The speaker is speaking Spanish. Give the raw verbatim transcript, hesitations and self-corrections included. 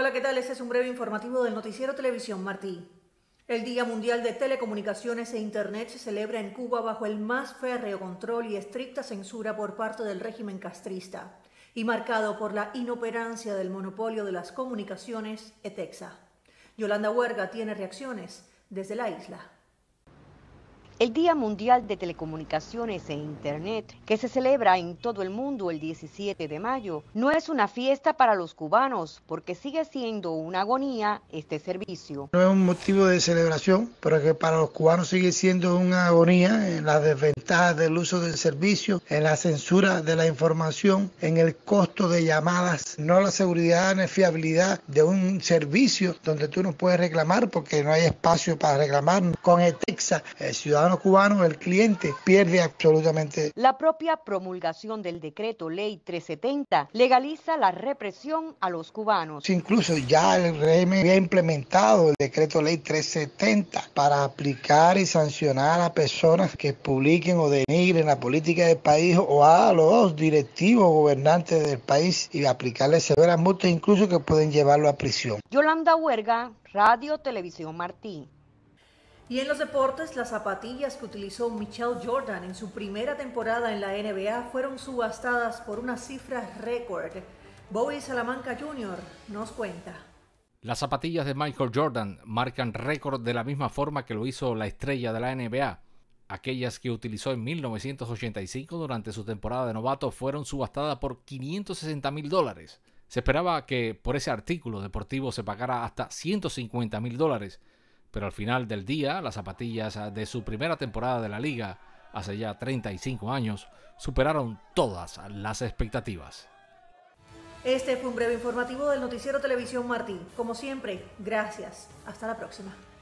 Hola, ¿qué tal? Este es un breve informativo del Noticiero Televisión Martí. El Día Mundial de Telecomunicaciones e Internet se celebra en Cuba bajo el más férreo control y estricta censura por parte del régimen castrista y marcado por la inoperancia del monopolio de las comunicaciones ETEXA. Yolanda Huerga tiene reacciones desde la isla. El Día Mundial de Telecomunicaciones e Internet, que se celebra en todo el mundo el diecisiete de mayo, no es una fiesta para los cubanos, porque sigue siendo una agonía este servicio. No es un motivo de celebración, pero que para los cubanos sigue siendo una agonía en las desventajas del uso del servicio, en la censura de la información, en el costo de llamadas, no la seguridad ni fiabilidad de un servicio donde tú no puedes reclamar porque no hay espacio para reclamar. Con ETEXA, el ciudadano cubano, el cliente, pierde absolutamente. La propia promulgación del decreto ley trescientos setenta legaliza la represión a los cubanos. Incluso ya el régimen había implementado el decreto ley trescientos setenta para aplicar y sancionar a personas que publiquen o denigren la política del país o a los directivos gobernantes del país y aplicarles severas multas, incluso que pueden llevarlo a prisión. Yolanda Huerga, Radio Televisión Martí. Y en los deportes, las zapatillas que utilizó Michael Jordan en su primera temporada en la N B A fueron subastadas por una cifra récord. Bobby Salamanca junior nos cuenta. Las zapatillas de Michael Jordan marcan récord de la misma forma que lo hizo la estrella de la N B A. Aquellas que utilizó en mil novecientos ochenta y cinco durante su temporada de novato fueron subastadas por quinientos sesenta mil dólares. Se esperaba que por ese artículo deportivo se pagara hasta ciento cincuenta mil dólares. Pero al final del día, las zapatillas de su primera temporada de la liga, hace ya treinta y cinco años, superaron todas las expectativas. Este fue un breve informativo del Noticiero Televisión Martí. Como siempre, gracias. Hasta la próxima.